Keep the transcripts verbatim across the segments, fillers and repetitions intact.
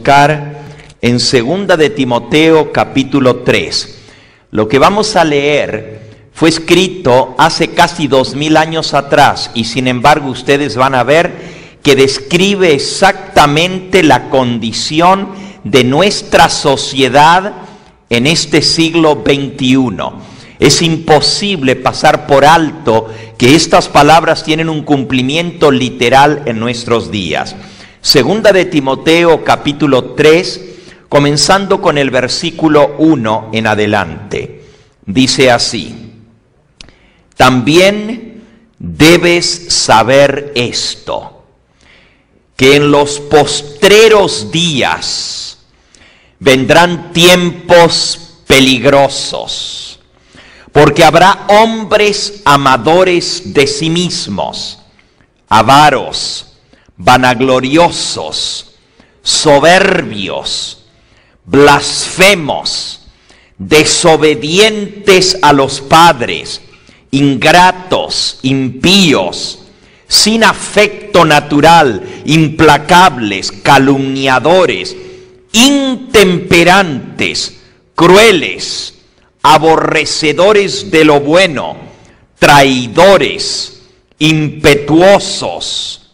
buscar en Segunda de Timoteo capítulo tres. Lo que vamos a leer fue escrito hace casi dos mil años atrás y sin embargo ustedes van a ver que describe exactamente la condición de nuestra sociedad en este siglo veintiuno. Es imposible pasar por alto que estas palabras tienen un cumplimiento literal en nuestros días. Segunda de Timoteo capítulo tres, comenzando con el versículo uno en adelante. Dice así: también debes saber esto, que en los postreros días vendrán tiempos peligrosos, porque habrá hombres amadores de sí mismos, avaros, vanagloriosos, soberbios, blasfemos, desobedientes a los padres, ingratos, impíos, sin afecto natural, implacables, calumniadores, intemperantes, crueles, aborrecedores de lo bueno, traidores, impetuosos,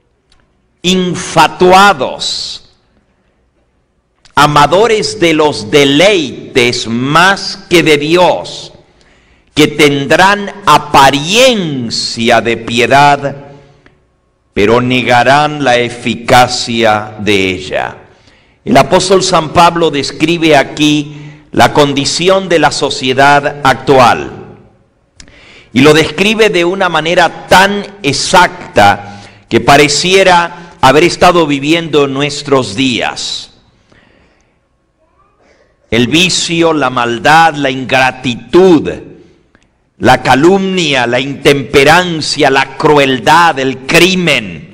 infatuados, amadores de los deleites más que de Dios, que tendrán apariencia de piedad, pero negarán la eficacia de ella. El apóstol San Pablo describe aquí la condición de la sociedad actual y lo describe de una manera tan exacta que pareciera haber estado viviendo en nuestros días. El vicio, la maldad, la ingratitud, la calumnia, la intemperancia, la crueldad, el crimen,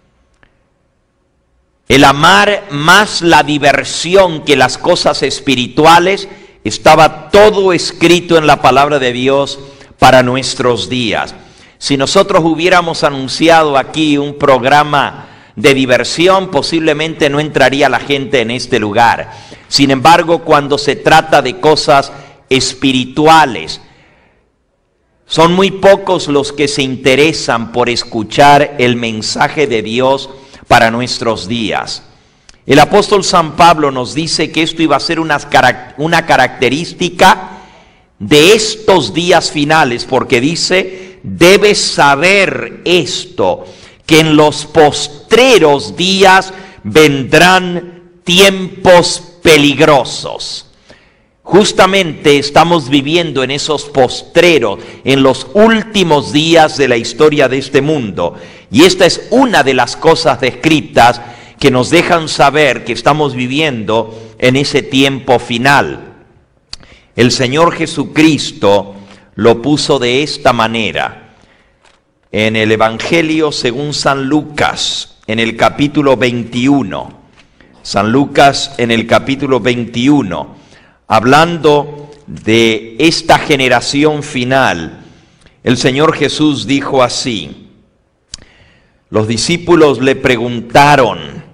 el amar más la diversión que las cosas espirituales, estaba todo escrito en la palabra de Dios para nuestros días. Si nosotros hubiéramos anunciado aquí un programa de diversión, posiblemente no entraría la gente en este lugar. Sin embargo, cuando se trata de cosas espirituales, son muy pocos los que se interesan por escuchar el mensaje de Dios para nuestros días. El apóstol San Pablo nos dice que esto iba a ser una, una característica de estos días finales, porque dice: debes saber esto, que en los postreros días vendrán tiempos peligrosos. Justamente estamos viviendo en esos postreros, en los últimos días de la historia de este mundo. Y esta es una de las cosas descritas que nos dejan saber que estamos viviendo en ese tiempo final. El Señor Jesucristo lo puso de esta manera. En el Evangelio según San Lucas, en el capítulo veintiuno. San Lucas en el capítulo veintiuno, hablando de esta generación final, el Señor Jesús dijo así. Los discípulos le preguntaron: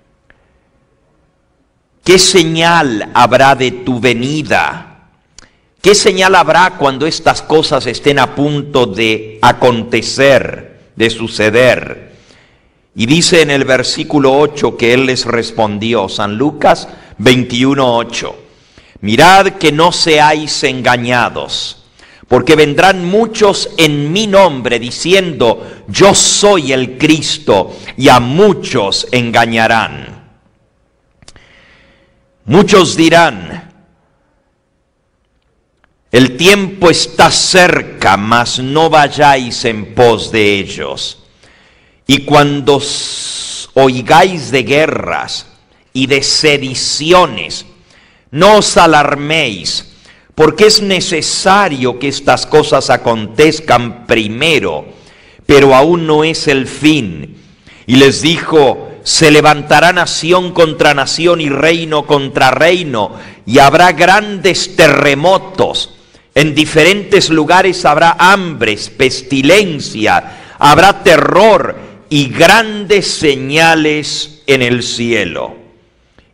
¿qué señal habrá de tu venida? ¿Qué señal habrá cuando estas cosas estén a punto de acontecer, de suceder? Y dice en el versículo ocho que Él les respondió, San Lucas veintiuno, ocho. Mirad que no seáis engañados, porque vendrán muchos en mi nombre diciendo: yo soy el Cristo, y a muchos engañarán. Muchos dirán: el tiempo está cerca, mas no vayáis en pos de ellos. Y cuando oigáis de guerras y de sediciones, no os alarméis, porque es necesario que estas cosas acontezcan primero, pero aún no es el fin. Y les dijo: se levantará nación contra nación y reino contra reino, y habrá grandes terremotos. En diferentes lugares habrá hambres, pestilencia, habrá terror y grandes señales en el cielo.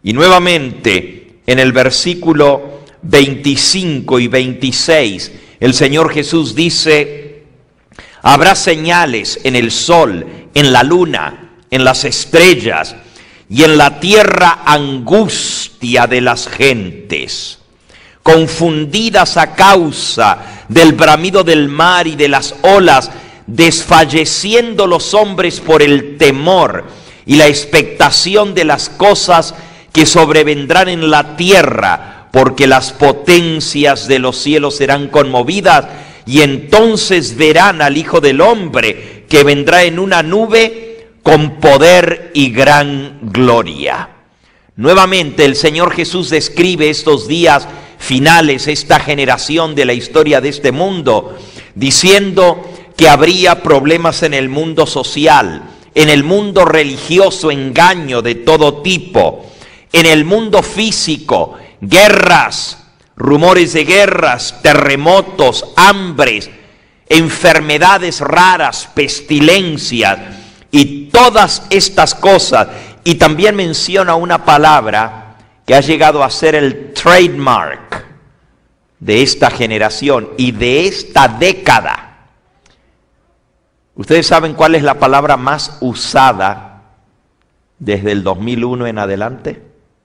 Y nuevamente en el versículo veinticinco y veintiséis, el Señor Jesús dice: habrá señales en el sol, en la luna, en las estrellas, y en la tierra angustia de las gentes, confundidas a causa del bramido del mar y de las olas, desfalleciendo los hombres por el temor y la expectación de las cosas que sobrevendrán en la tierra, porque las potencias de los cielos serán conmovidas, y entonces verán al Hijo del Hombre, que vendrá en una nube con poder y gran gloria. Nuevamente el Señor Jesús describe estos días finales, esta generación de la historia de este mundo, diciendo que habría problemas en el mundo social, en el mundo religioso, engaño de todo tipo, en el mundo físico, guerras, rumores de guerras, terremotos, hambres, enfermedades raras, pestilencias y todas estas cosas. Y también menciona una palabra que ha llegado a ser el trademark de esta generación y de esta década. ¿Ustedes saben cuál es la palabra más usada desde el dos mil uno en adelante?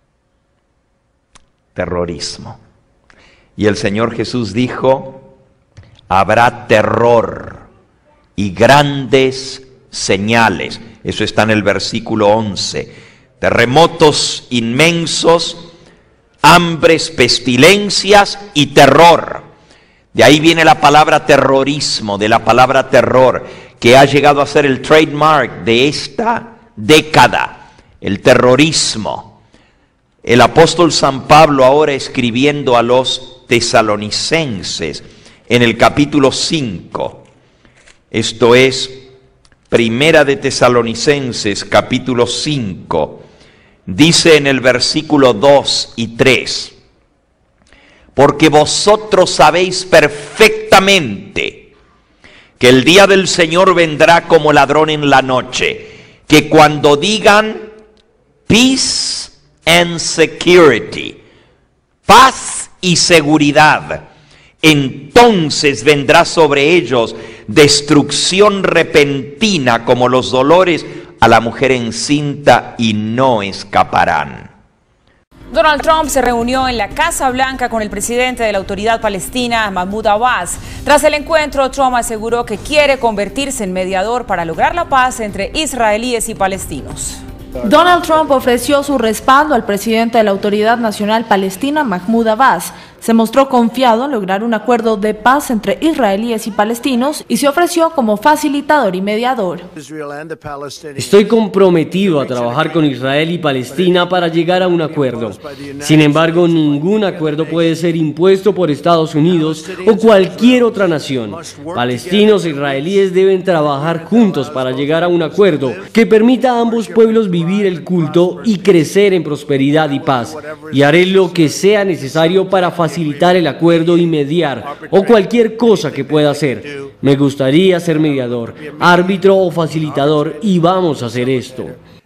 Terrorismo. Y el Señor Jesús dijo: habrá terror y grandes señales. Eso está en el versículo once. Terremotos inmensos, hambres, pestilencias y terror. De ahí viene la palabra terrorismo, de la palabra terror, que ha llegado a ser el trademark de esta década, el terrorismo. El apóstol San Pablo, ahora escribiendo a los tesalonicenses en el capítulo cinco, esto es Primera de Tesalonicenses capítulo cinco, dice en el versículo dos y tres: porque vosotros sabéis perfectamente que el día del Señor vendrá como ladrón en la noche, que cuando digan peace and security, paz y seguridad, entonces vendrá sobre ellos destrucción repentina como los dolores a la mujer encinta, y no escaparán. Donald Trump se reunió en la Casa Blanca con el presidente de la Autoridad Palestina, Mahmoud Abbas. Tras el encuentro, Trump aseguró que quiere convertirse en mediador para lograr la paz entre israelíes y palestinos. Donald Trump ofreció su respaldo al presidente de la Autoridad Nacional Palestina, Mahmoud Abbas. Se mostró confiado en lograr un acuerdo de paz entre israelíes y palestinos y se ofreció como facilitador y mediador. Estoy comprometido a trabajar con Israel y Palestina para llegar a un acuerdo. Sin embargo, ningún acuerdo puede ser impuesto por Estados Unidos o cualquier otra nación. Palestinos e israelíes deben trabajar juntos para llegar a un acuerdo que permita a ambos pueblos vivir el culto y crecer en prosperidad y paz. Y haré lo que sea necesario para facilitar facilitar el acuerdo y mediar, o cualquier cosa que pueda hacer. Me gustaría ser mediador, árbitro o facilitador, y vamos a hacer esto.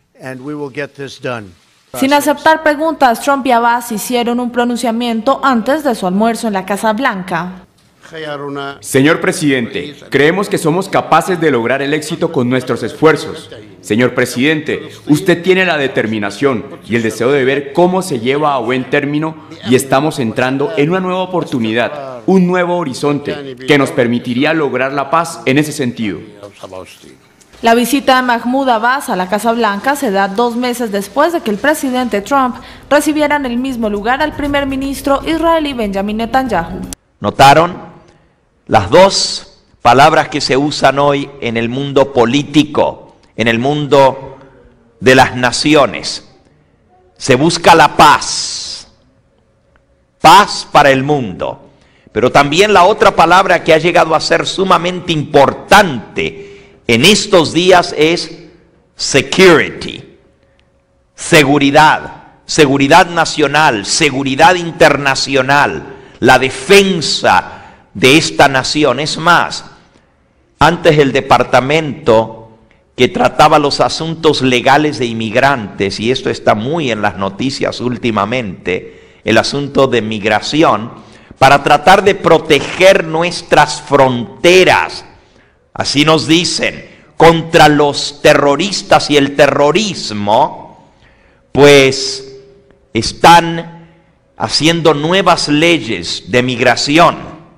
Sin aceptar preguntas, Trump y Abbas hicieron un pronunciamiento antes de su almuerzo en la Casa Blanca. Señor presidente, creemos que somos capaces de lograr el éxito con nuestros esfuerzos. Señor presidente, usted tiene la determinación y el deseo de ver cómo se lleva a buen término, y estamos entrando en una nueva oportunidad, un nuevo horizonte que nos permitiría lograr la paz en ese sentido. La visita de Mahmoud Abbas a la Casa Blanca se da dos meses después de que el presidente Trump recibiera en el mismo lugar al primer ministro israelí Benjamin Netanyahu. ¿Notaron las dos palabras que se usan hoy en el mundo político, en el mundo de las naciones? Se busca la paz, paz para el mundo, pero también la otra palabra que ha llegado a ser sumamente importante en estos días es security, seguridad, seguridad nacional, seguridad internacional, la defensa de esta nación. Es más, antes el Departamento que trataba los asuntos legales de inmigrantes, y esto está muy en las noticias últimamente, el asunto de migración, para tratar de proteger nuestras fronteras, así nos dicen, contra los terroristas y el terrorismo, pues están haciendo nuevas leyes de migración.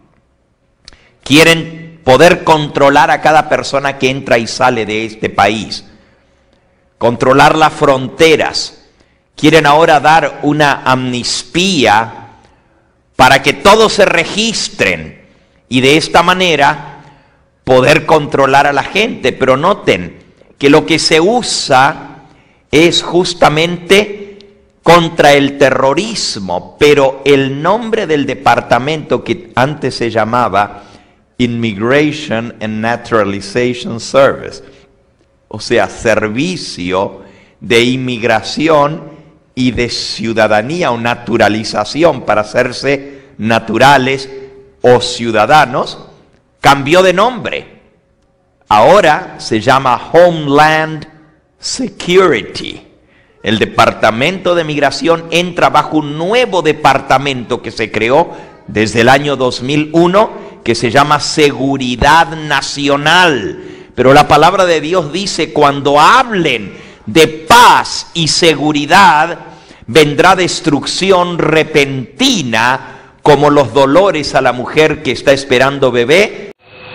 Quieren poder controlar a cada persona que entra y sale de este país, controlar las fronteras. Quieren ahora dar una amnistía para que todos se registren y de esta manera poder controlar a la gente. Pero noten que lo que se usa es justamente contra el terrorismo, pero el nombre del departamento, que antes se llamaba Immigration and Naturalization Service, o sea, servicio de inmigración y de ciudadanía o naturalización para hacerse naturales o ciudadanos, cambió de nombre. Ahora se llama Homeland Security. El Departamento de Migración entra bajo un nuevo departamento que se creó desde el año dos mil uno, que se llama Seguridad Nacional. Pero la palabra de Dios dice, cuando hablen de paz y seguridad, vendrá destrucción repentina, como los dolores a la mujer que está esperando bebé.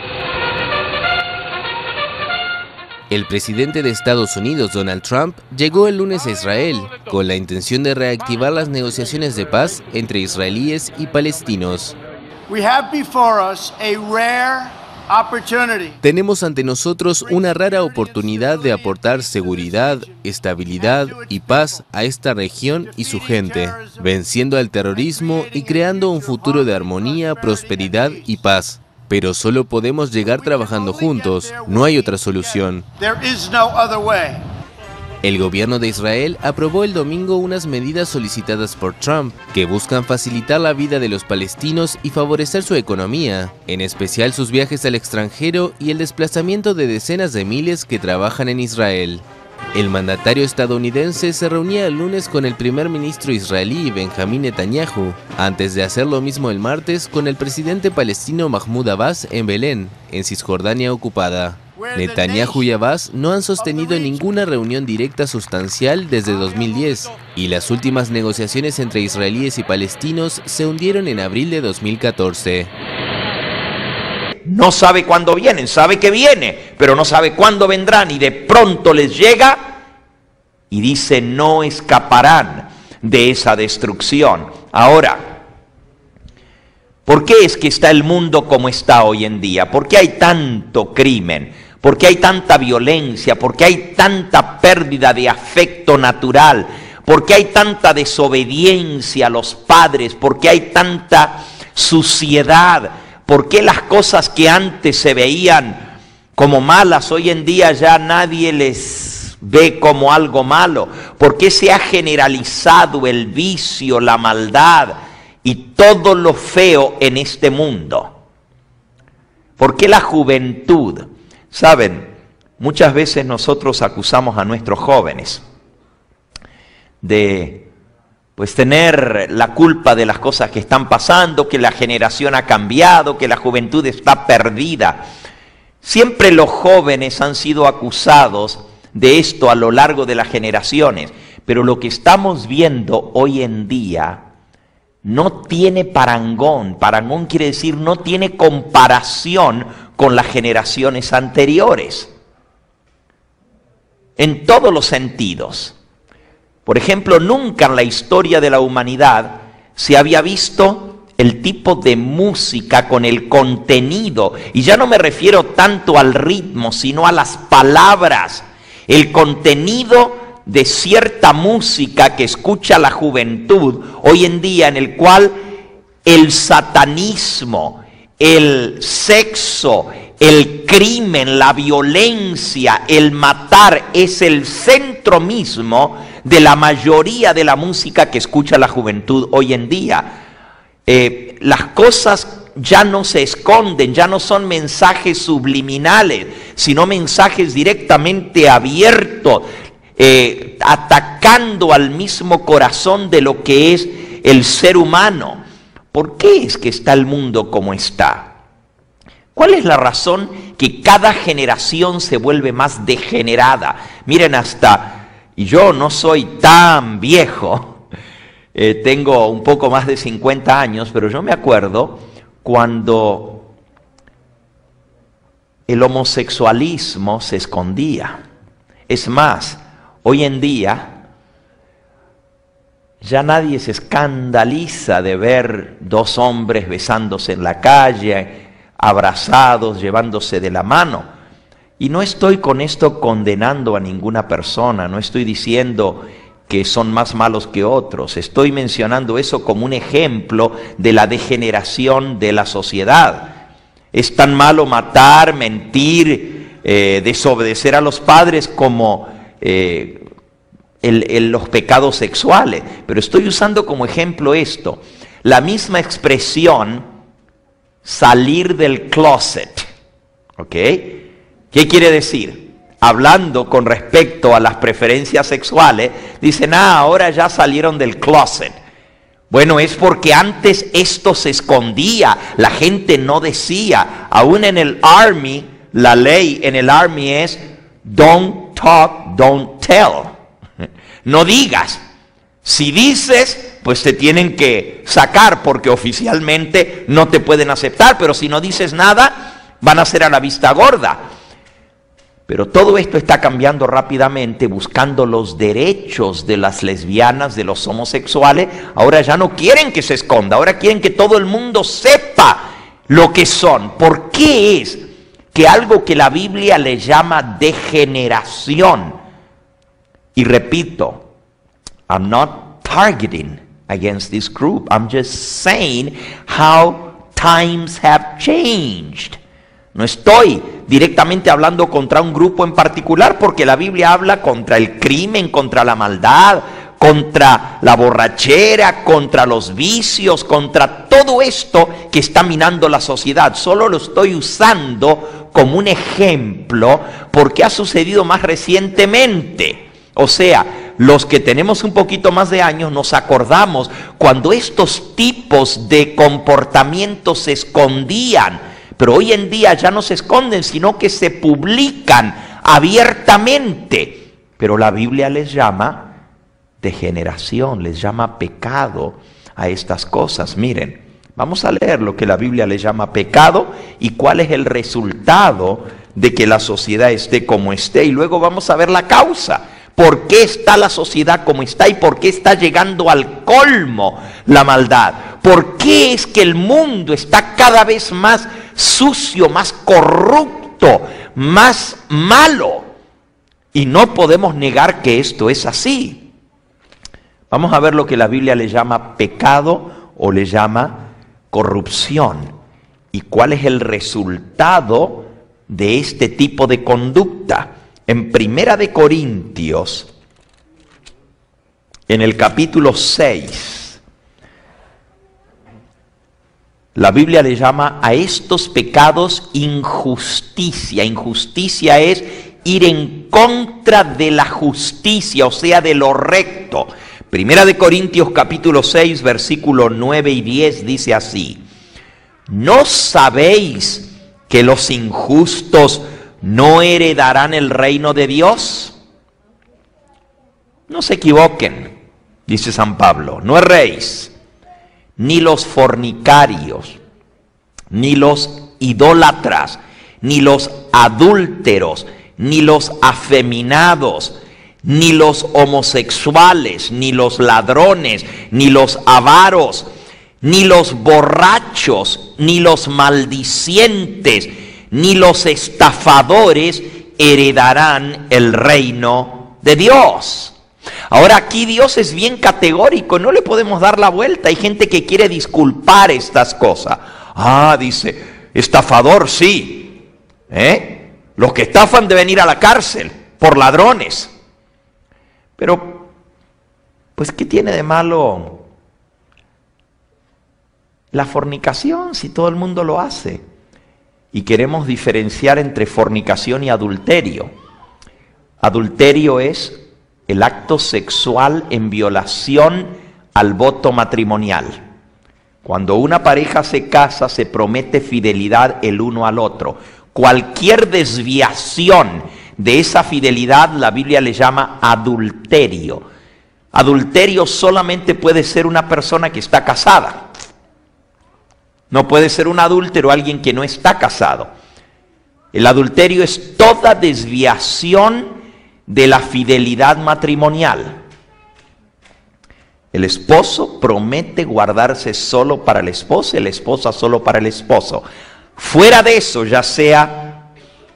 El presidente de Estados Unidos, Donald Trump, llegó el lunes a Israel con la intención de reactivar las negociaciones de paz entre israelíes y palestinos. Tenemos ante nosotros una rara oportunidad de aportar seguridad, estabilidad y paz a esta región y su gente, venciendo al terrorismo y creando un futuro de armonía, prosperidad y paz. Pero solo podemos llegar trabajando juntos, no hay otra solución. El gobierno de Israel aprobó el domingo unas medidas solicitadas por Trump que buscan facilitar la vida de los palestinos y favorecer su economía, en especial sus viajes al extranjero y el desplazamiento de decenas de miles que trabajan en Israel. El mandatario estadounidense se reunía el lunes con el primer ministro israelí Benjamín Netanyahu, antes de hacer lo mismo el martes con el presidente palestino Mahmoud Abbas en Belén, en Cisjordania ocupada. Netanyahu y Abbas no han sostenido ninguna reunión directa sustancial desde dos mil diez, y las últimas negociaciones entre israelíes y palestinos se hundieron en abril de dos mil catorce. No sabe cuándo vienen, sabe que viene, pero no sabe cuándo vendrán, y de pronto les llega y dice, no escaparán de esa destrucción. Ahora, ¿por qué es que está el mundo como está hoy en día? ¿Por qué hay tanto crimen? ¿Por qué hay tanta violencia? ¿Por qué hay tanta pérdida de afecto natural? ¿Por qué hay tanta desobediencia a los padres? ¿Por qué hay tanta suciedad? ¿Por qué las cosas que antes se veían como malas, hoy en día ya nadie les ve como algo malo? ¿Por qué se ha generalizado el vicio, la maldad y todo lo feo en este mundo? ¿Por qué la juventud? Saben, muchas veces nosotros acusamos a nuestros jóvenes de pues tener la culpa de las cosas que están pasando, que la generación ha cambiado, que la juventud está perdida. Siempre los jóvenes han sido acusados de esto a lo largo de las generaciones, pero lo que estamos viendo hoy en día no tiene parangón. Parangón quiere decir no tiene comparación con las generaciones anteriores, en todos los sentidos. Por ejemplo, nunca en la historia de la humanidad se había visto el tipo de música con el contenido, y ya no me refiero tanto al ritmo, sino a las palabras, el contenido de cierta música que escucha la juventud hoy en día, en el cual el satanismo, el sexo, el crimen, la violencia, el matar es el centro mismo de la mayoría de la música que escucha la juventud hoy en día. Eh, las cosas ya no se esconden, ya no son mensajes subliminales, sino mensajes directamente abiertos, eh, atacando al mismo corazón de lo que es el ser humano. ¿Por qué es que está el mundo como está? ¿Cuál es la razón que cada generación se vuelve más degenerada? Miren, hasta, y yo no soy tan viejo, eh, tengo un poco más de cincuenta años, pero yo me acuerdo cuando el homosexualismo se escondía. Es más, hoy en día ya nadie se escandaliza de ver dos hombres besándose en la calle, abrazados, llevándose de la mano. Y no estoy con esto condenando a ninguna persona, no estoy diciendo que son más malos que otros, estoy mencionando eso como un ejemplo de la degeneración de la sociedad. Es tan malo matar, mentir, eh, desobedecer a los padres como eh, el, el, los pecados sexuales. Pero estoy usando como ejemplo esto, la misma expresión, salir del closet, ¿ok? ¿Qué quiere decir? Hablando con respecto a las preferencias sexuales, dicen, ah, ahora ya salieron del closet. Bueno, es porque antes esto se escondía, la gente no decía. Aún en el Army, la ley en el Army es, don't talk, don't tell. No digas. Si dices, pues te tienen que sacar porque oficialmente no te pueden aceptar, pero si no dices nada, van a ser a la vista gorda. Pero todo esto está cambiando rápidamente, buscando los derechos de las lesbianas, de los homosexuales. Ahora ya no quieren que se esconda, ahora quieren que todo el mundo sepa lo que son. ¿Por qué es que algo que la Biblia le llama degeneración? Y repito, I'm not targeting against this group. I'm just saying how times have changed. No estoy directamente hablando contra un grupo en particular, porque la Biblia habla contra el crimen, contra la maldad, contra la borrachera, contra los vicios, contra todo esto que está minando la sociedad. Solo lo estoy usando como un ejemplo porque ha sucedido más recientemente. O sea, los que tenemos un poquito más de años nos acordamos cuando estos tipos de comportamientos se escondían. Pero hoy en día ya no se esconden, sino que se publican abiertamente. Pero la Biblia les llama degeneración, les llama pecado a estas cosas. Miren, vamos a leer lo que la Biblia les llama pecado y cuál es el resultado de que la sociedad esté como esté. Y luego vamos a ver la causa. ¿Por qué está la sociedad como está y por qué está llegando al colmo la maldad? ¿Por qué es que el mundo está cada vez más sucio, más corrupto, más malo? Y no podemos negar que esto es así. Vamos a ver lo que la Biblia le llama pecado o le llama corrupción. ¿Y cuál es el resultado de este tipo de conducta? En Primera de Corintios, en el capítulo seis, la Biblia le llama a estos pecados injusticia. Injusticia es ir en contra de la justicia, o sea, de lo recto. Primera de Corintios capítulo seis, versículos nueve y diez dice así: ¿no sabéis que los injustos no heredarán el reino de Dios? No se equivoquen, dice San Pablo, no erréis, ni los fornicarios, ni los idólatras, ni los adúlteros, ni los afeminados, ni los homosexuales, ni los ladrones, ni los avaros, ni los borrachos, ni los maldicientes, ni los estafadores heredarán el reino de Dios. Ahora aquí Dios es bien categórico, no le podemos dar la vuelta. Hay gente que quiere disculpar estas cosas. Ah, dice, estafador sí, ¿eh? Los que estafan deben ir a la cárcel por ladrones. Pero, pues, ¿qué tiene de malo La fornicación, si todo el mundo lo hace. Y queremos diferenciar entre fornicación y adulterio. Adulterio es el acto sexual en violación al voto matrimonial. Cuando una pareja se casa, se promete fidelidad el uno al otro. Cualquier desviación de esa fidelidad, la Biblia le llama adulterio. Adulterio solamente puede ser una persona que está casada. No puede ser un adúltero alguien que no está casado. El adulterio es toda desviación de la fidelidad matrimonial. El esposo promete guardarse solo para la esposa, la esposa solo para el esposo. Fuera de eso, ya sea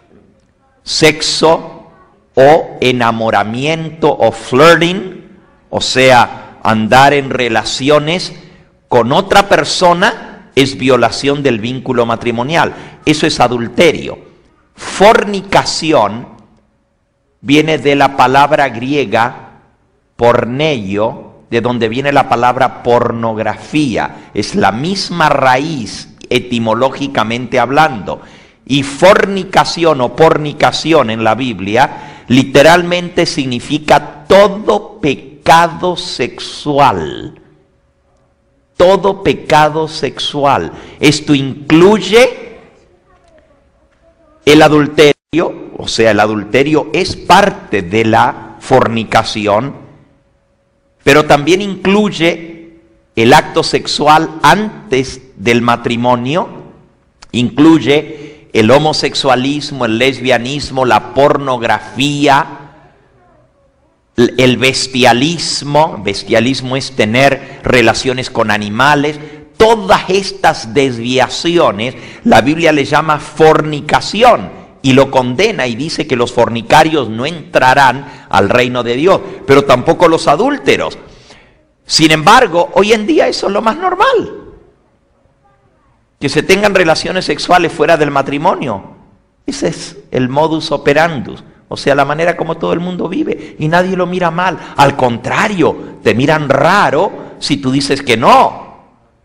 sexo o enamoramiento o flirting, o sea, andar en relaciones con otra persona, es violación del vínculo matrimonial. Eso es adulterio. Fornicación viene de la palabra griega porneio, de donde viene la palabra pornografía. Es la misma raíz etimológicamente hablando. Y fornicación o pornicación en la Biblia literalmente significa todo pecado sexual. Todo pecado sexual. Esto incluye el adulterio, o sea, el adulterio es parte de la fornicación, pero también incluye el acto sexual antes del matrimonio, incluye el homosexualismo, el lesbianismo, la pornografía, el bestialismo. Bestialismo es tener relaciones con animales. Todas estas desviaciones la Biblia le llama fornicación y lo condena y dice que los fornicarios no entrarán al reino de Dios, pero tampoco los adúlteros. Sin embargo, hoy en día eso es lo más normal, que se tengan relaciones sexuales fuera del matrimonio. Ese es el modus operandi. O sea, la manera como todo el mundo vive y nadie lo mira mal. Al contrario, te miran raro si tú dices que no.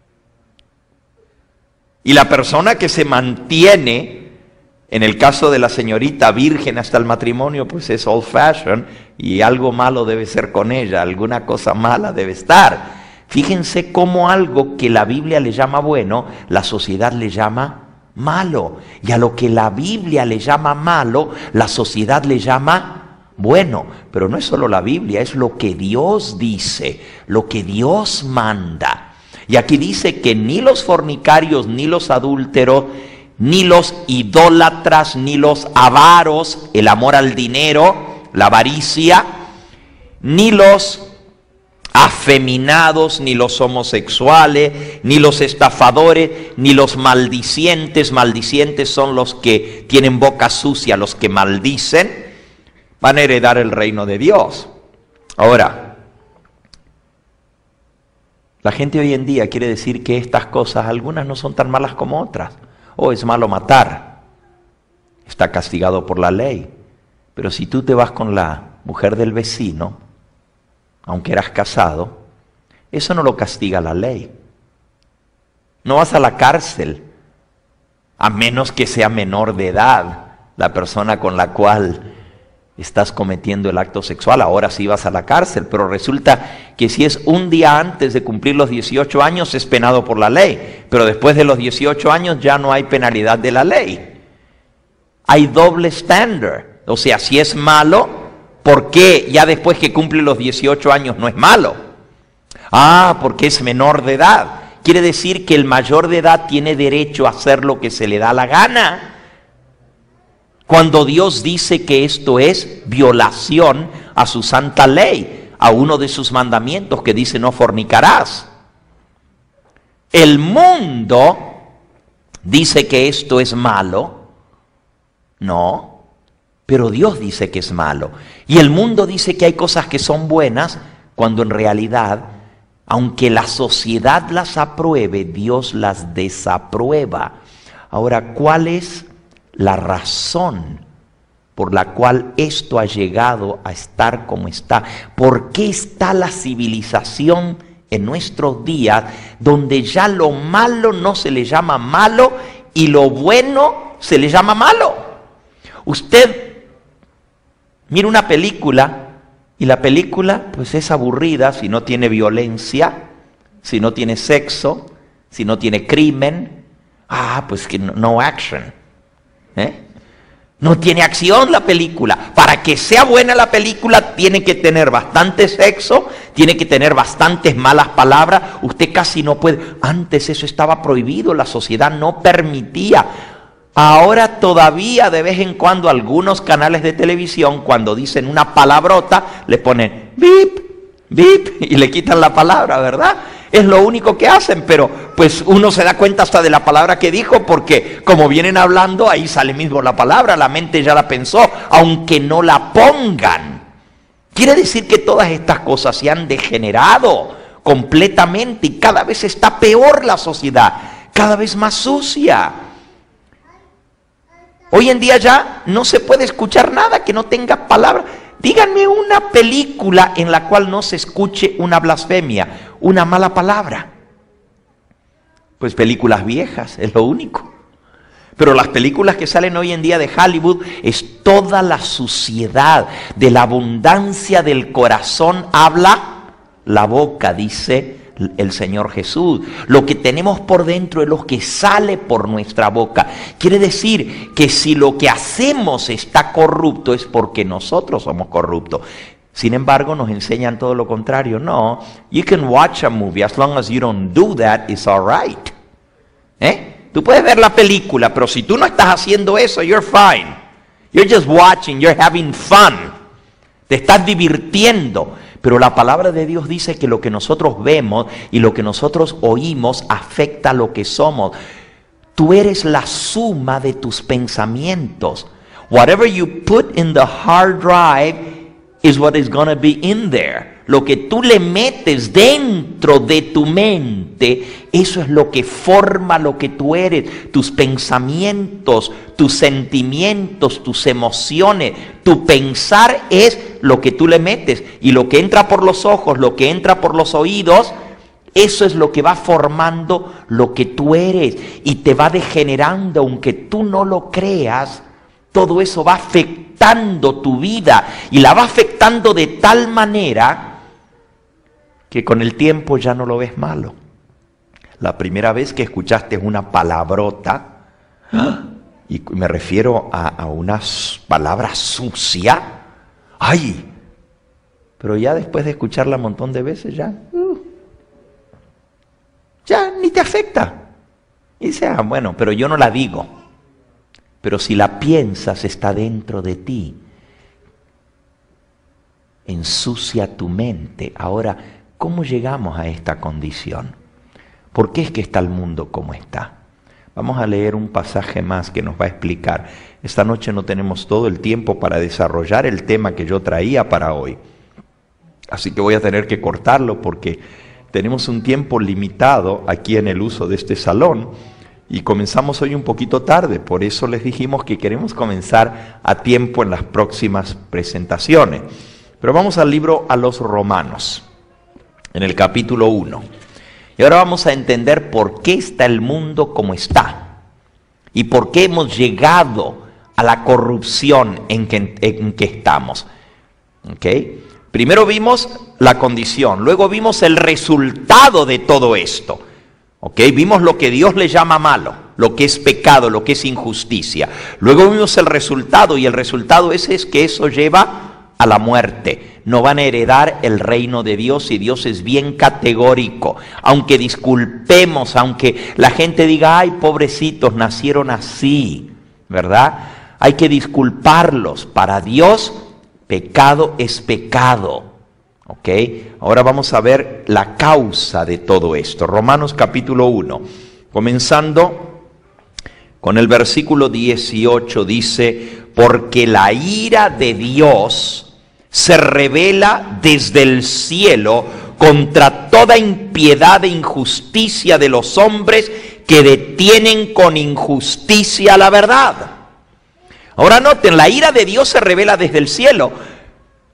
Y la persona que se mantiene, en el caso de la señorita virgen hasta el matrimonio, pues es old fashion y algo malo debe ser con ella, alguna cosa mala debe estar. Fíjense cómo algo que la Biblia le llama bueno, la sociedad le llama malo, y a lo que la Biblia le llama malo, la sociedad le llama bueno. Pero no es solo la Biblia, es lo que Dios dice, lo que Dios manda. Y aquí dice que ni los fornicarios, ni los adúlteros, ni los idólatras, ni los avaros, el amor al dinero, la avaricia, ni los afeminados, ni los homosexuales, ni los estafadores, ni los maldicientes. Maldicientes son los que tienen boca sucia, los que maldicen, van a heredar el reino de Dios. Ahora, la gente hoy en día quiere decir que estas cosas, algunas no son tan malas como otras. Oh, es malo matar, está castigado por la ley. Pero si tú te vas con la mujer del vecino, aunque eras casado, eso no lo castiga la ley. No vas a la cárcel, a menos que sea menor de edad la persona con la cual estás cometiendo el acto sexual. Ahora sí vas a la cárcel, pero resulta que si es un día antes de cumplir los dieciocho años es penado por la ley, pero después de los dieciocho años ya no hay penalidad de la ley. Hay doble estándar. O sea, si es malo, ¿por qué ya después que cumple los dieciocho años no es malo? Ah, porque es menor de edad. Quiere decir que el mayor de edad tiene derecho a hacer lo que se le da la gana. Cuando Dios dice que esto es violación a su santa ley, a uno de sus mandamientos que dice no fornicarás. El mundo dice que esto es malo. No. Pero Dios dice que es malo. Y el mundo dice que hay cosas que son buenas, cuando en realidad, aunque la sociedad las apruebe, Dios las desaprueba. Ahora, ¿cuál es la razón por la cual esto ha llegado a estar como está? ¿Por qué está la civilización en nuestros días donde ya lo malo no se le llama malo y lo bueno se le llama malo. Usted mira una película y la película pues es aburrida si no tiene violencia, si no tiene sexo, si no tiene crimen. Ah, pues que no, no action. ¿Eh? No tiene acción la película. Para que sea buena la película tiene que tener bastante sexo, tiene que tener bastantes malas palabras. Usted casi no puede. Antes eso estaba prohibido, la sociedad no permitía. Ahora todavía de vez en cuando algunos canales de televisión, cuando dicen una palabrota, le ponen bip, bip y le quitan la palabra, ¿verdad? Es lo único que hacen, pero pues uno se da cuenta hasta de la palabra que dijo, porque como vienen hablando, ahí sale mismo la palabra, la mente ya la pensó, aunque no la pongan. Quiere decir que todas estas cosas se han degenerado completamente y cada vez está peor la sociedad, cada vez más sucia. Hoy en día ya no se puede escuchar nada que no tenga palabra. Díganme una película en la cual no se escuche una blasfemia, una mala palabra. Pues películas viejas, es lo único. Pero las películas que salen hoy en día de Hollywood es toda la suciedad, de la abundancia del corazón habla la boca, dice el Señor Jesús. Lo que tenemos por dentro es lo que sale por nuestra boca. Quiere decir que si lo que hacemos está corrupto es porque nosotros somos corruptos. Sin embargo, nos enseñan todo lo contrario. No, you can watch a movie as long as you don't do that, it's all right. ¿Eh? Tú puedes ver la película, pero si tú no estás haciendo eso, you're fine. You're just watching, you're having fun. Te estás divirtiendo. Pero la palabra de Dios dice que lo que nosotros vemos y lo que nosotros oímos afecta a lo que somos. Tú eres la suma de tus pensamientos. Whatever you put in the hard drive is what is going to be in there. Lo que tú le metes dentro de tu mente, eso es lo que forma lo que tú eres. Tus pensamientos, tus sentimientos, tus emociones, tu pensar es lo que tú le metes. Y lo que entra por los ojos, lo que entra por los oídos, eso es lo que va formando lo que tú eres. Y te va degenerando, aunque tú no lo creas, todo eso va afectando tu vida. Y la va afectando de tal manera que con el tiempo ya no lo ves malo. La primera vez que escuchaste una palabrota, ¿ah? Y me refiero a, a unas palabras sucias, ¡ay! Pero ya después de escucharla un montón de veces, ya, uh, ya ni te afecta. Y dices, ah, bueno, pero yo no la digo. Pero si la piensas, está dentro de ti. Ensucia tu mente. Ahora, ¿cómo llegamos a esta condición? ¿Por qué es que está el mundo como está? Vamos a leer un pasaje más que nos va a explicar. Esta noche no tenemos todo el tiempo para desarrollar el tema que yo traía para hoy. Así que voy a tener que cortarlo porque tenemos un tiempo limitado aquí en el uso de este salón y comenzamos hoy un poquito tarde. Por eso les dijimos que queremos comenzar a tiempo en las próximas presentaciones. Pero vamos al libro a los Romanos, en el capítulo uno. Y ahora vamos a entender por qué está el mundo como está. Y por qué hemos llegado a la corrupción en que, en que estamos. ¿Okay? Primero vimos la condición, luego vimos el resultado de todo esto. ¿Okay? Vimos lo que Dios le llama malo, lo que es pecado, lo que es injusticia. Luego vimos el resultado y el resultado ese es que eso lleva a la muerte. No van a heredar el reino de Dios y Dios es bien categórico. Aunque disculpemos, aunque la gente diga, ay, pobrecitos, nacieron así, ¿verdad? Hay que disculparlos. Para Dios, pecado es pecado. ¿Ok? Ahora vamos a ver la causa de todo esto. Romanos capítulo uno, comenzando con el versículo dieciocho, dice, porque la ira de Dios se revela desde el cielo contra toda impiedad e injusticia de los hombres que detienen con injusticia la verdad. Ahora noten, la ira de Dios se revela desde el cielo.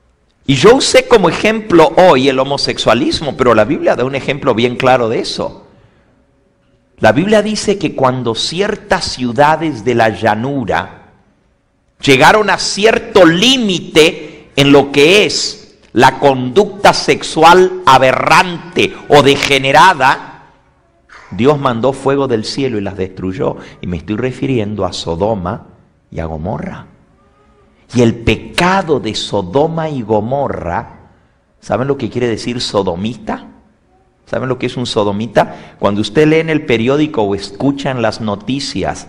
Y yo usé como ejemplo hoy el homosexualismo, pero la Biblia da un ejemplo bien claro de eso. La Biblia dice que cuando ciertas ciudades de la llanura llegaron a cierto límite en lo que es la conducta sexual aberrante o degenerada, Dios mandó fuego del cielo y las destruyó. Y me estoy refiriendo a Sodoma y a Gomorra. Y el pecado de Sodoma y Gomorra, ¿saben lo que quiere decir sodomita? ¿Saben lo que es un sodomita? Cuando usted lee en el periódico o escucha en las noticias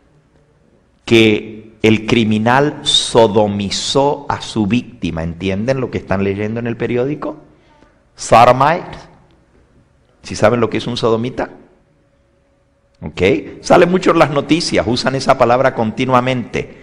que el criminal sodomizó a su víctima, ¿entienden lo que están leyendo en el periódico? Sodomite. ¿Sí saben lo que es un sodomita? ¿Ok? Sale mucho en las noticias, usan esa palabra continuamente.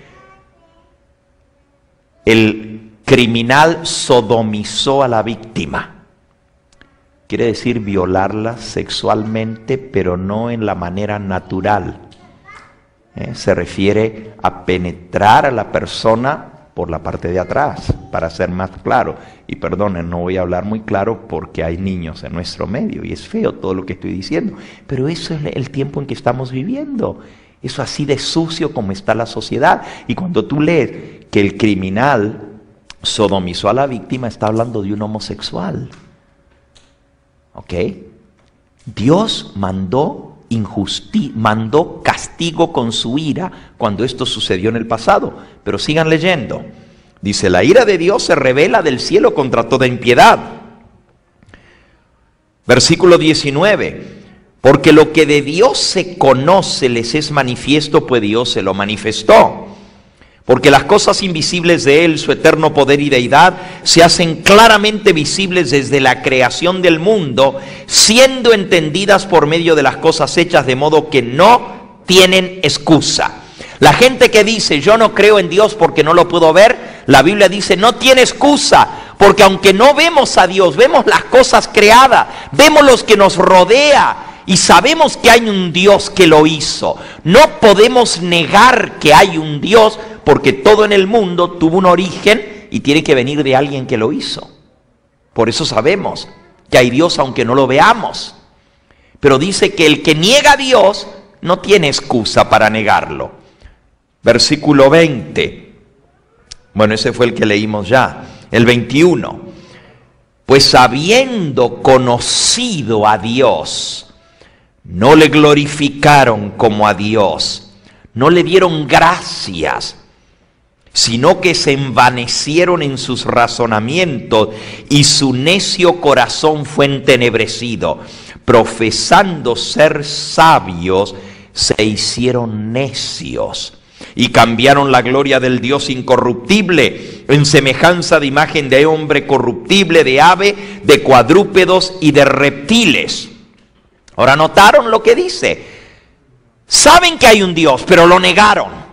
El criminal sodomizó a la víctima. Quiere decir violarla sexualmente, pero no en la manera natural. ¿Eh? Se refiere a penetrar a la persona por la parte de atrás, para ser más claro. Y perdonen, no voy a hablar muy claro porque hay niños en nuestro medio y es feo todo lo que estoy diciendo. Pero eso es el tiempo en que estamos viviendo. Eso así de sucio como está la sociedad. Y cuando tú lees que el criminal sodomizó a la víctima, está hablando de un homosexual. ¿Ok? Dios mandó injusticia, mandó castigo con su ira cuando esto sucedió en el pasado. Pero sigan leyendo. Dice, la ira de Dios se revela del cielo contra toda impiedad. Versículo diecinueve. Porque lo que de Dios se conoce les es manifiesto, pues Dios se lo manifestó. Porque las cosas invisibles de Él, su eterno poder y deidad, se hacen claramente visibles desde la creación del mundo, siendo entendidas por medio de las cosas hechas, de modo que no tienen excusa. La gente que dice, yo no creo en Dios porque no lo puedo ver, la Biblia dice, no tiene excusa, porque aunque no vemos a Dios, vemos las cosas creadas, vemos los que nos rodea, y sabemos que hay un Dios que lo hizo. No podemos negar que hay un Dios, porque todo en el mundo tuvo un origen y tiene que venir de alguien que lo hizo. Por eso sabemos que hay Dios aunque no lo veamos. Pero dice que el que niega a Dios no tiene excusa para negarlo. Versículo veinte. Bueno, ese fue el que leímos ya. El veintiuno. Pues habiendo conocido a Dios, no le glorificaron como a Dios, no le dieron gracias, sino que se envanecieron en sus razonamientos y su necio corazón fue entenebrecido. Profesando ser sabios, se hicieron necios y cambiaron la gloria del Dios incorruptible en semejanza de imagen de hombre corruptible, de ave, de cuadrúpedos y de reptiles. Ahora notaron lo que dice. Saben que hay un Dios, pero lo negaron.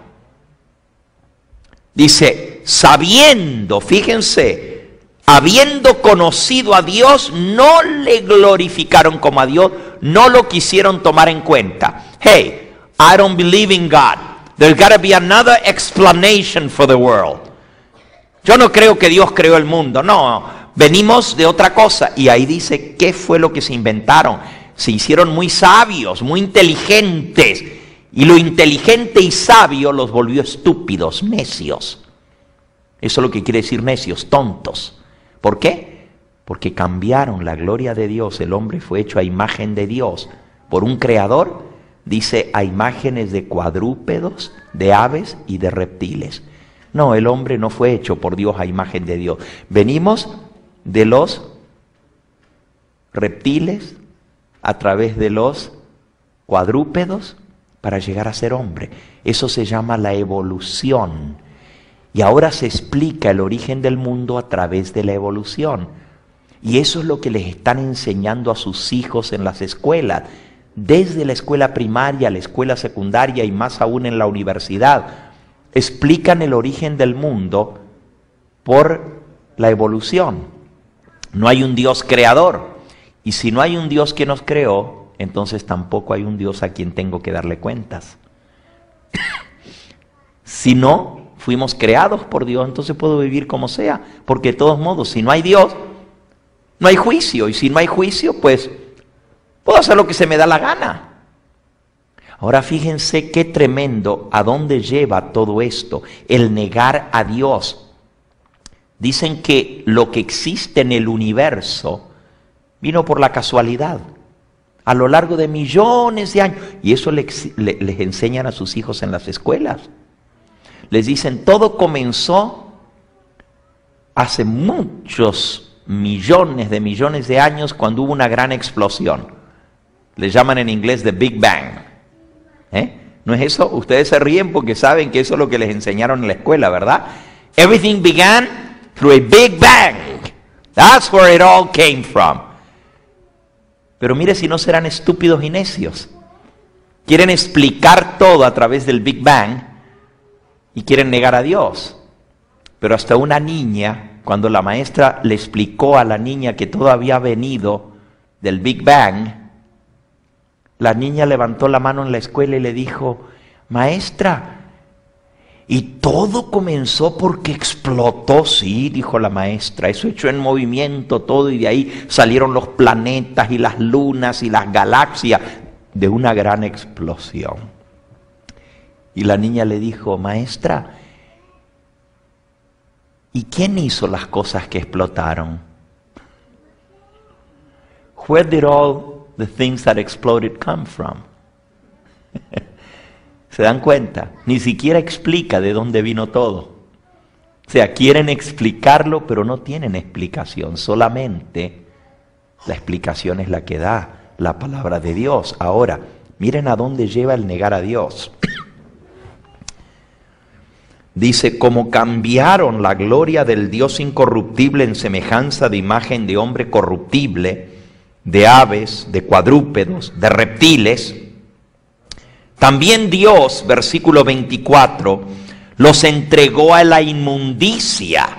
Dice, sabiendo, fíjense, habiendo conocido a Dios, no le glorificaron como a Dios, no lo quisieron tomar en cuenta. Hey, I don't believe in God. There's got to be another explanation for the world. Yo no creo que Dios creó el mundo, no, venimos de otra cosa. Y ahí dice, ¿qué fue lo que se inventaron? Se hicieron muy sabios, muy inteligentes. Y lo inteligente y sabio los volvió estúpidos, necios. Eso es lo que quiere decir necios, tontos. ¿Por qué? Porque cambiaron la gloria de Dios. El hombre fue hecho a imagen de Dios por un creador. Dice a imágenes de cuadrúpedos, de aves y de reptiles. No, el hombre no fue hecho por Dios a imagen de Dios. Venimos de los reptiles a través de los cuadrúpedos para llegar a ser hombre. Eso se llama la evolución. Y ahora se explica el origen del mundo a través de la evolución. Y eso es lo que les están enseñando a sus hijos en las escuelas. Desde la escuela primaria, la escuela secundaria y más aún en la universidad. Explican el origen del mundo por la evolución. No hay un Dios creador. Y si no hay un Dios que nos creó, entonces tampoco hay un Dios a quien tengo que darle cuentas. Si no fuimos creados por Dios, entonces puedo vivir como sea, porque de todos modos, si no hay Dios, no hay juicio, y si no hay juicio, pues puedo hacer lo que se me da la gana. Ahora fíjense qué tremendo, a dónde lleva todo esto, el negar a Dios. Dicen que lo que existe en el universo vino por la casualidad, a lo largo de millones de años, y eso les, les enseñan a sus hijos en las escuelas. Les dicen, todo comenzó hace muchos millones de millones de años cuando hubo una gran explosión. Le llaman en inglés the Big Bang. ¿Eh? ¿No es eso? Ustedes se ríen porque saben que eso es lo que les enseñaron en la escuela, ¿verdad? Everything began through a Big Bang. That's where it all came from. Pero mire si no serán estúpidos y necios. Quieren explicar todo a través del Big Bang y quieren negar a Dios. Pero hasta una niña, cuando la maestra le explicó a la niña que todo había venido del Big Bang, la niña levantó la mano en la escuela y le dijo, maestra, ¿y todo comenzó porque explotó? Sí, dijo la maestra, eso echó en movimiento todo y de ahí salieron los planetas y las lunas y las galaxias de una gran explosión. Y la niña le dijo, maestra, ¿y quién hizo las cosas que explotaron? Where did all the things that exploded come from? ¿Se dan cuenta? Ni siquiera explica de dónde vino todo. O sea, quieren explicarlo, pero no tienen explicación. Solamente la explicación es la que da la palabra de Dios. Ahora, miren a dónde lleva el negar a Dios. Dice, como cambiaron la gloria del Dios incorruptible en semejanza de imagen de hombre corruptible, de aves, de cuadrúpedos, de reptiles, también Dios, versículo veinticuatro, los entregó a la inmundicia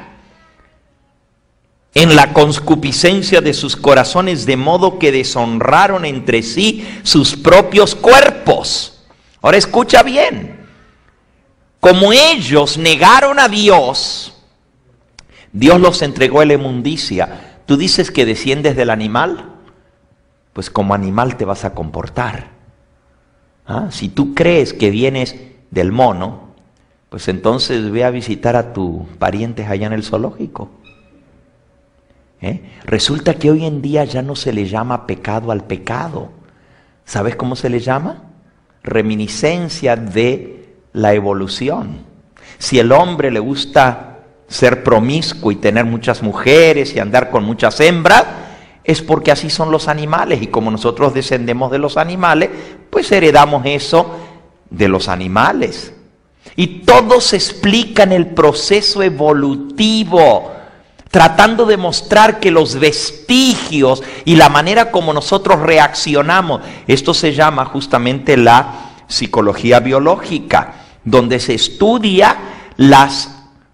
en la concupiscencia de sus corazones, de modo que deshonraron entre sí sus propios cuerpos. Ahora escucha bien, como ellos negaron a Dios, Dios los entregó a la inmundicia. ¿Tú dices que desciendes del animal? Pues como animal te vas a comportar. ¿Ah? Si tú crees que vienes del mono, pues entonces ve a visitar a tus parientes allá en el zoológico. ¿Eh? Resulta que hoy en día ya no se le llama pecado al pecado. ¿Sabes cómo se le llama? Reminiscencia de la evolución. Si el hombre le gusta ser promiscuo y tener muchas mujeres y andar con muchas hembras, es porque así son los animales, y como nosotros descendemos de los animales, pues heredamos eso de los animales. Y todo se explica en el proceso evolutivo, tratando de mostrar que los vestigios y la manera como nosotros reaccionamos, esto se llama justamente la psicología biológica, donde se estudia las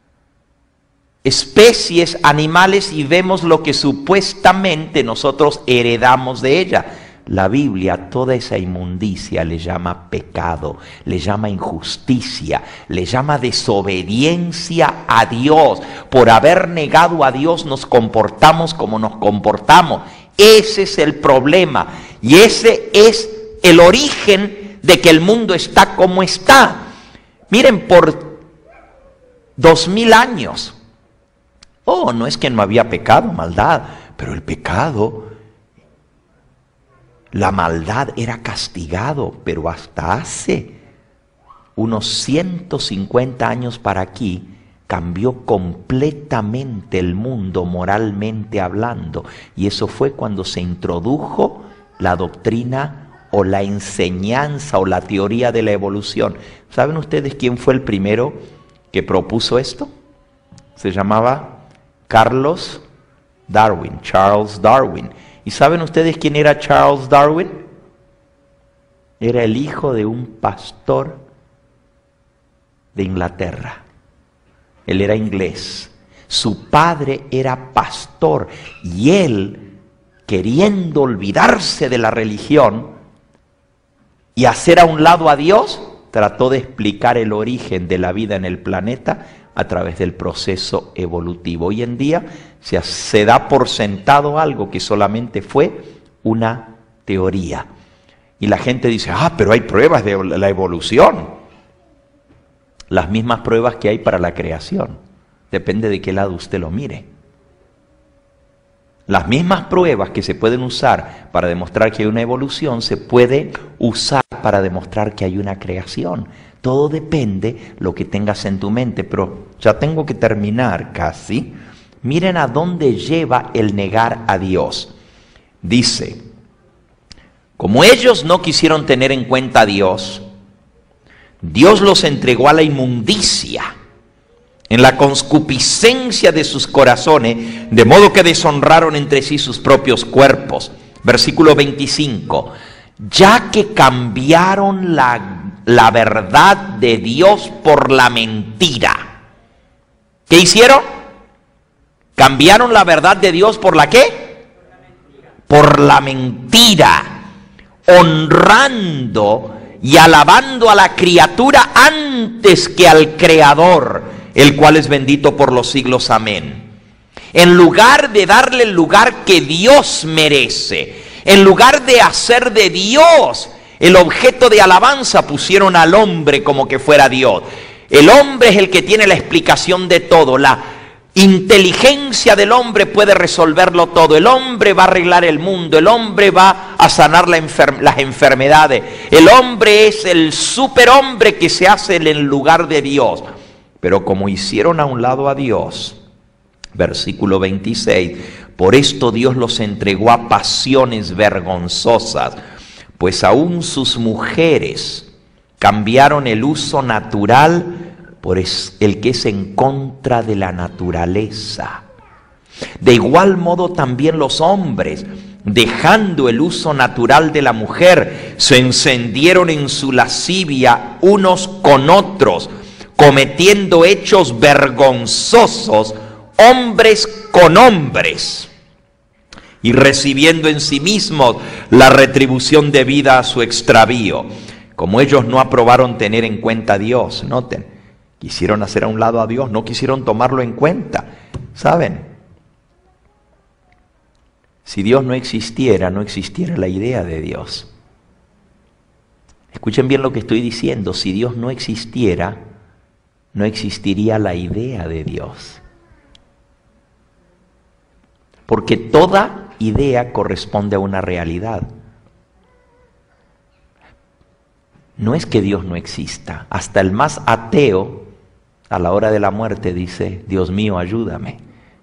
especies animales y vemos lo que supuestamente nosotros heredamos de ella. La Biblia toda esa inmundicia le llama pecado, le llama injusticia, le llama desobediencia a Dios. Por haber negado a Dios nos comportamos como nos comportamos. Ese es el problema y ese es el origen de que el mundo está como está. Miren, por dos mil años, oh, no es que no había pecado, maldad, pero el pecado, la maldad era castigado, pero hasta hace unos ciento cincuenta años para aquí, cambió completamente el mundo moralmente hablando. Y eso fue cuando se introdujo la doctrina o la enseñanza o la teoría de la evolución. ¿Saben ustedes quién fue el primero que propuso esto? Se llamaba Carlos Darwin, Charles Darwin. ¿Y saben ustedes quién era Charles Darwin? Era el hijo de un pastor de Inglaterra. Él era inglés. Su padre era pastor y él, queriendo olvidarse de la religión y hacer a un lado a Dios, trató de explicar el origen de la vida en el planeta a través del proceso evolutivo. Hoy en día se, se da por sentado algo que solamente fue una teoría. Y la gente dice, ah, pero hay pruebas de la evolución. Las mismas pruebas que hay para la creación. Depende de qué lado usted lo mire. Las mismas pruebas que se pueden usar para demostrar que hay una evolución, se puede usar para demostrar que hay una creación. Todo depende lo que tengas en tu mente, pero ya tengo que terminar casi. Miren a dónde lleva el negar a Dios. Dice, como ellos no quisieron tener en cuenta a Dios, Dios los entregó a la inmundicia, en la concupiscencia de sus corazones, de modo que deshonraron entre sí sus propios cuerpos. Versículo veinticinco. Ya que cambiaron la, la verdad de Dios por la mentira. ¿Qué hicieron? Cambiaron la verdad de Dios por la ¿qué? Por la mentira. Honrando y alabando a la criatura antes que al Creador, el cual es bendito por los siglos. Amén. En lugar de darle el lugar que Dios merece, en lugar de hacer de Dios el objeto de alabanza, pusieron al hombre como que fuera Dios. El hombre es el que tiene la explicación de todo. La inteligencia del hombre puede resolverlo todo. El hombre va a arreglar el mundo. El hombre va a sanar la enfer- las enfermedades. El hombre es el superhombre que se hace en el lugar de Dios. Pero como hicieron a un lado a Dios, versículo veintiséis, por esto Dios los entregó a pasiones vergonzosas, pues aún sus mujeres cambiaron el uso natural por el que es en contra de la naturaleza. De igual modo también los hombres, dejando el uso natural de la mujer, se encendieron en su lascivia unos con otros, cometiendo hechos vergonzosos, hombres con hombres, y recibiendo en sí mismos la retribución debida a su extravío. Como ellos no aprobaron tener en cuenta a Dios, noten, quisieron hacer a un lado a Dios, no quisieron tomarlo en cuenta. ¿Saben? Si Dios no existiera, no existiera la idea de Dios. Escuchen bien lo que estoy diciendo. Si Dios no existiera, no existiría la idea de Dios. Porque toda idea corresponde a una realidad. No es que Dios no exista. Hasta el más ateo, a la hora de la muerte, dice, Dios mío, ayúdame.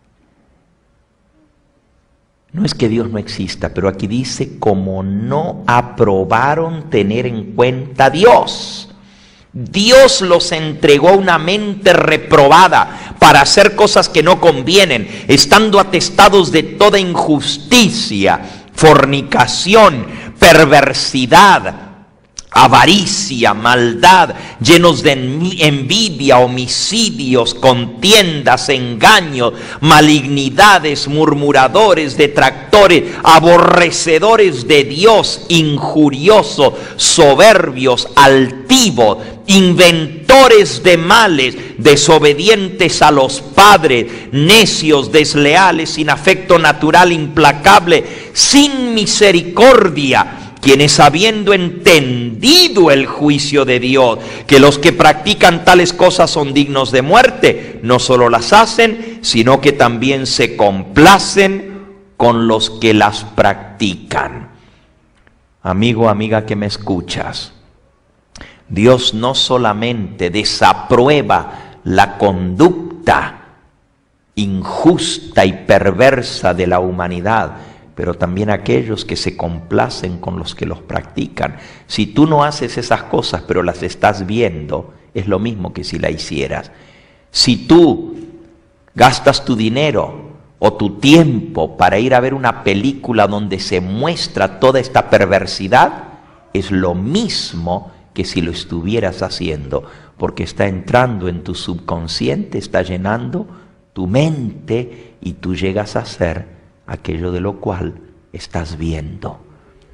No es que Dios no exista, pero aquí dice, como no aprobaron tener en cuenta a Dios. Dios los entregó a una mente reprobada para hacer cosas que no convienen, estando atestados de toda injusticia, fornicación, perversidad, avaricia, maldad, llenos de envidia, homicidios, contiendas, engaños, malignidades, murmuradores, detractores, aborrecedores de Dios, injuriosos, soberbios, altivos, inventores de males, desobedientes a los padres, necios, desleales, sin afecto natural, implacable, sin misericordia, quienes habiendo entendido el juicio de Dios, que los que practican tales cosas son dignos de muerte, no solo las hacen, sino que también se complacen con los que las practican. Amigo, amiga que me escuchas, Dios no solamente desaprueba la conducta injusta y perversa de la humanidad, pero también aquellos que se complacen con los que los practican. Si tú no haces esas cosas, pero las estás viendo, es lo mismo que si la hicieras. Si tú gastas tu dinero o tu tiempo para ir a ver una película donde se muestra toda esta perversidad, es lo mismo que si lo estuvieras haciendo, porque está entrando en tu subconsciente, está llenando tu mente y tú llegas a ser aquello de lo cual estás viendo.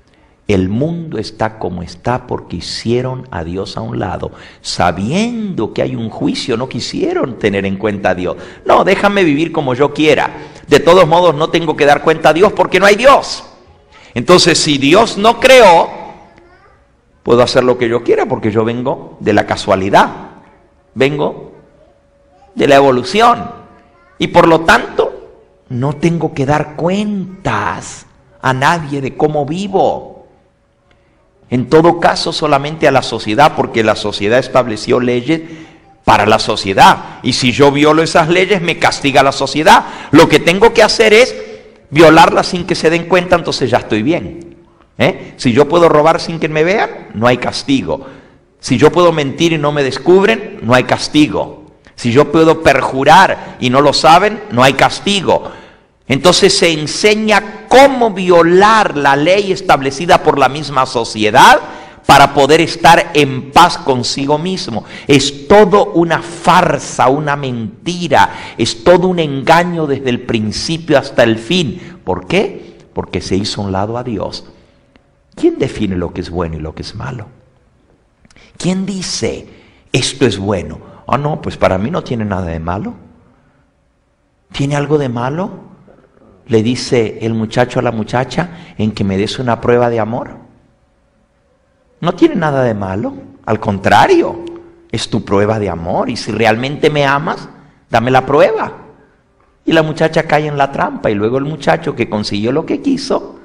El mundo está como está porque hicieron a Dios a un lado. Sabiendo que hay un juicio, no quisieron tener en cuenta a Dios. No, déjame vivir como yo quiera. De todos modos, no tengo que dar cuenta a Dios porque no hay Dios. Entonces, si Dios no creó, puedo hacer lo que yo quiera porque yo vengo de la casualidad. Vengo de la evolución. Y por lo tanto, no tengo que dar cuentas a nadie de cómo vivo. En todo caso, solamente a la sociedad, porque la sociedad estableció leyes para la sociedad. Y si yo violo esas leyes, me castiga la sociedad. Lo que tengo que hacer es violarlas sin que se den cuenta, entonces ya estoy bien. ¿Eh? Si yo puedo robar sin que me vean, no hay castigo. Si yo puedo mentir y no me descubren, no hay castigo. Si yo puedo perjurar y no lo saben, no hay castigo. Entonces se enseña cómo violar la ley establecida por la misma sociedad para poder estar en paz consigo mismo. Es todo una farsa, una mentira, es todo un engaño desde el principio hasta el fin. ¿Por qué? Porque se hizo a un lado a Dios. ¿Quién define lo que es bueno y lo que es malo? ¿Quién dice esto es bueno? Ah, no, pues para mí no tiene nada de malo. ¿Tiene algo de malo? Le dice el muchacho a la muchacha en que me des una prueba de amor. No tiene nada de malo, al contrario, es tu prueba de amor. Y si realmente me amas, dame la prueba. Y la muchacha cae en la trampa y luego el muchacho que consiguió lo que quiso,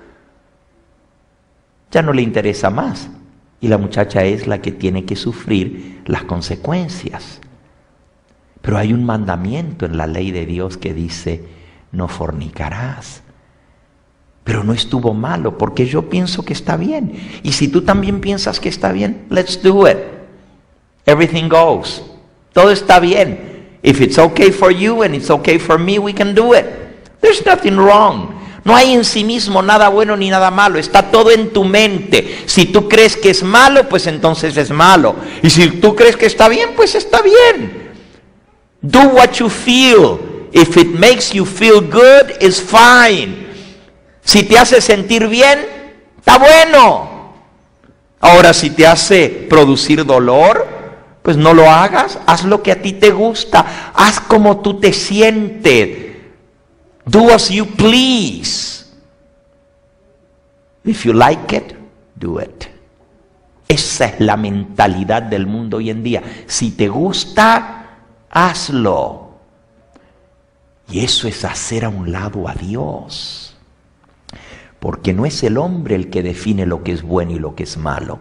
ya no le interesa más. Y la muchacha es la que tiene que sufrir las consecuencias. Pero hay un mandamiento en la ley de Dios que dice: no fornicarás. Pero no estuvo malo, porque yo pienso que está bien. Y si tú también piensas que está bien, let's do it. Everything goes. Todo está bien. If it's okay for you and it's okay for me, we can do it. There's nothing wrong. No hay en sí mismo nada bueno ni nada malo. Está todo en tu mente. Si tú crees que es malo, pues entonces es malo. Y si tú crees que está bien, pues está bien. Do what you feel. If it makes you feel good, it's fine. Si te hace sentir bien, está bueno. Ahora, si te hace producir dolor, pues no lo hagas. Haz lo que a ti te gusta. Haz como tú te sientes. Do as you please. If you like it, do it. Esa es la mentalidad del mundo hoy en día. Si te gusta, hazlo. Y eso es hacer a un lado a Dios. Porque no es el hombre el que define lo que es bueno y lo que es malo.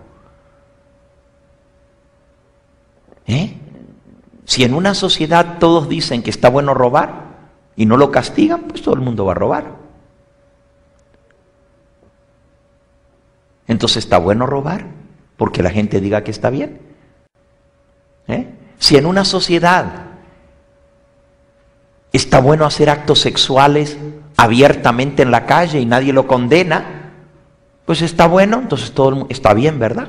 ¿Eh? Si en una sociedad todos dicen que está bueno robar y no lo castigan, pues todo el mundo va a robar. Entonces, ¿está bueno robar? Porque la gente diga que está bien. ¿Eh? Si en una sociedad está bueno hacer actos sexuales abiertamente en la calle y nadie lo condena, pues está bueno, entonces todo el mundo está bien, ¿verdad?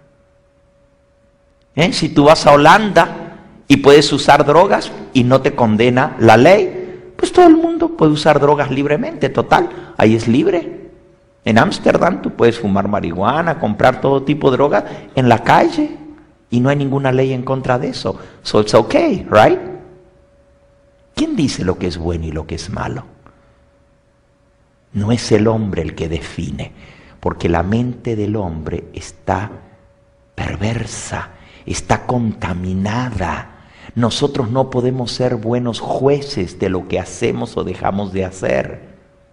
¿Eh? Si tú vas a Holanda y puedes usar drogas y no te condena la ley, pues todo el mundo puede usar drogas libremente, total, ahí es libre. En Ámsterdam tú puedes fumar marihuana, comprar todo tipo de drogas en la calle y no hay ninguna ley en contra de eso. So it's okay, right? ¿Quién dice lo que es bueno y lo que es malo? No es el hombre el que define, porque la mente del hombre está perversa, está contaminada. Nosotros no podemos ser buenos jueces de lo que hacemos o dejamos de hacer.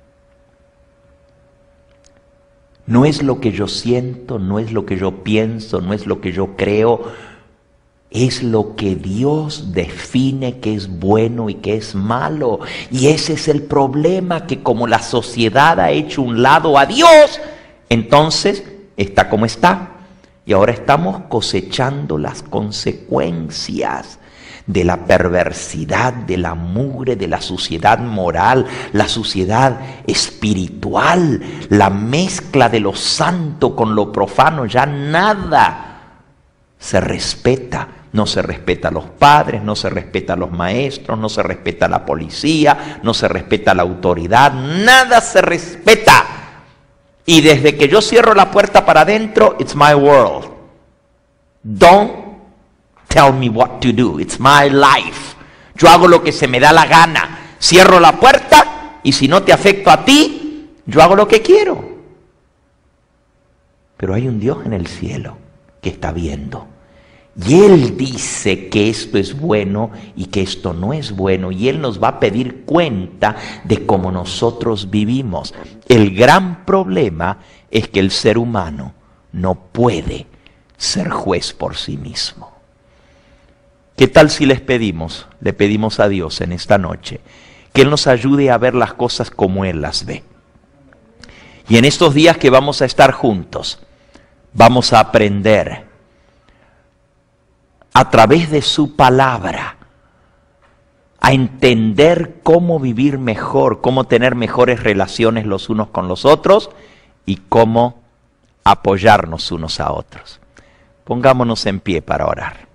No es lo que yo siento, no es lo que yo pienso, no es lo que yo creo. Es lo que Dios define que es bueno y que es malo. Y ese es el problema, que como la sociedad ha hecho un lado a Dios, entonces está como está. Y ahora estamos cosechando las consecuencias de la perversidad, de la mugre, de la suciedad moral, la suciedad espiritual, la mezcla de lo santo con lo profano. Ya nada se respeta. No se respeta a los padres, no se respeta a los maestros, no se respeta a la policía, no se respeta a la autoridad, nada se respeta. Y desde que yo cierro la puerta para adentro, it's my world. Don't tell me what to do. It's my life. Yo hago lo que se me da la gana. Cierro la puerta y si no te afecto a ti, yo hago lo que quiero. Pero hay un Dios en el cielo que está viendo. Y Él dice que esto es bueno y que esto no es bueno. Y Él nos va a pedir cuenta de cómo nosotros vivimos. El gran problema es que el ser humano no puede ser juez por sí mismo. ¿Qué tal si les pedimos, le pedimos a Dios en esta noche, que Él nos ayude a ver las cosas como Él las ve? Y en estos días que vamos a estar juntos, vamos a aprender a través de su palabra a entender cómo vivir mejor, cómo tener mejores relaciones los unos con los otros y cómo apoyarnos unos a otros. Pongámonos en pie para orar.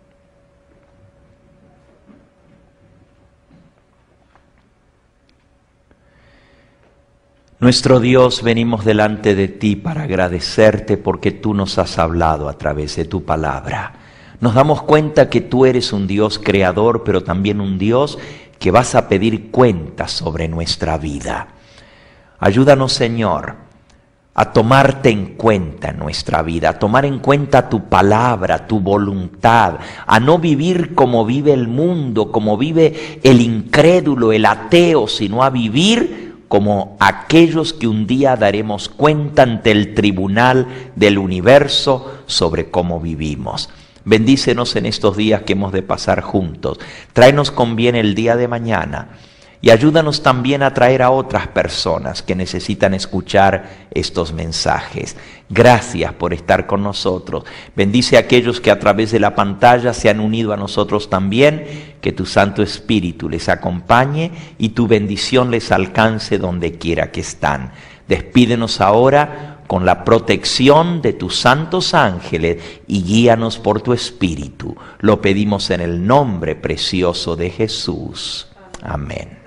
Nuestro Dios, venimos delante de ti para agradecerte porque tú nos has hablado a través de tu palabra. Nos damos cuenta que tú eres un Dios creador, pero también un Dios que vas a pedir cuentas sobre nuestra vida. Ayúdanos, Señor, a tomarte en cuenta en nuestra vida, a tomar en cuenta tu palabra, tu voluntad, a no vivir como vive el mundo, como vive el incrédulo, el ateo, sino a vivir como aquellos que un día daremos cuenta ante el tribunal del universo sobre cómo vivimos. Bendícenos en estos días que hemos de pasar juntos. Tráenos con bien el día de mañana y ayúdanos también a traer a otras personas que necesitan escuchar estos mensajes. Gracias por estar con nosotros. Bendice a aquellos que a través de la pantalla se han unido a nosotros también. Que tu Santo Espíritu les acompañe y tu bendición les alcance donde quiera que están. Despídenos ahora con la protección de tus santos ángeles y guíanos por tu Espíritu. Lo pedimos en el nombre precioso de Jesús. Amén.